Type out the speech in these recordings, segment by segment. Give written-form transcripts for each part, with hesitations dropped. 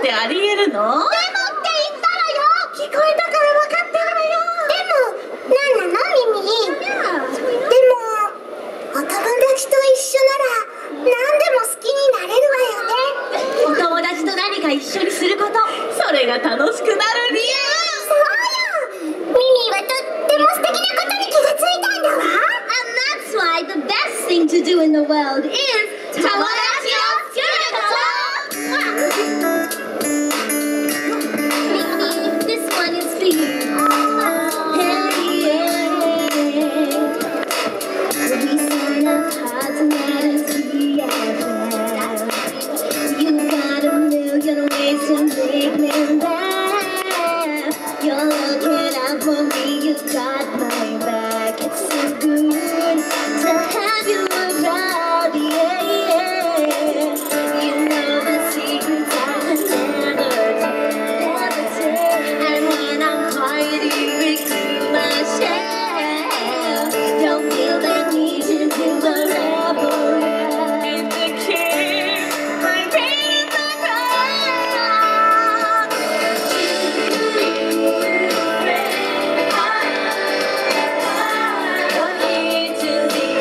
ってありえるの？でもって言ったらよ。聞こえたから分かってるわよ。でも何なのミミ？でもお友達と一緒なら何でも好きになれるわよね。お友達と何か一緒にすること、それが楽しくなる理由。そうよ。ミミはとっても素敵なことに気がついたんだわ。And that's why the best thing to do in the world is 友達を作ること。Mickey, this one is for you. Hey, yeah. We sign up hard tonight as we have. You got a million ways to make me laugh. You're looking out for me, you got my back. It's so good to have you around, yeah, yeah. You know the secrets I never tell. And when I'm hiding with myself, don't feel the need to do the rebel. And the king, my pain, my crown. Don't need to be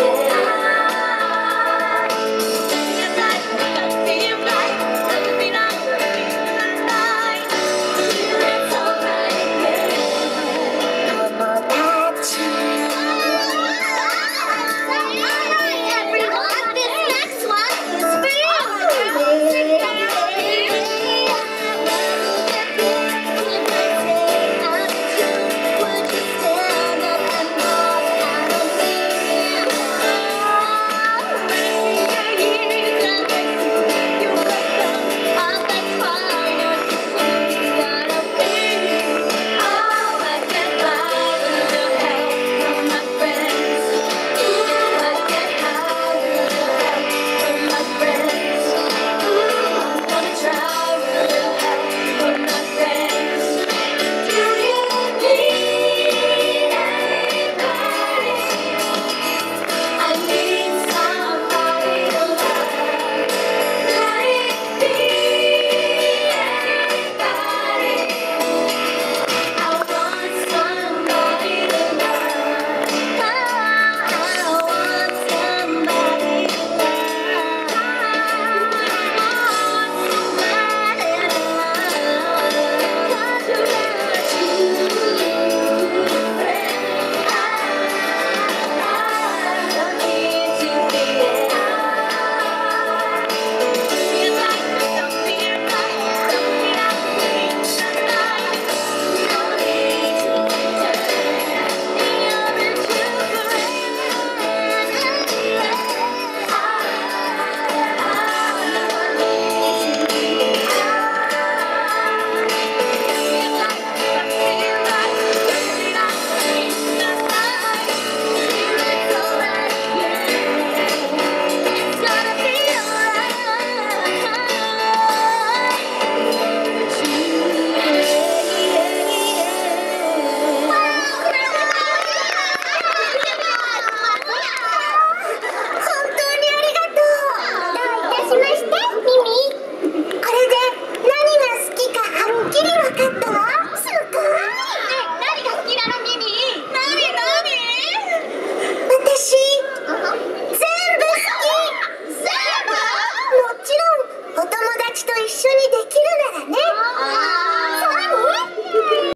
お友達と一緒にできるな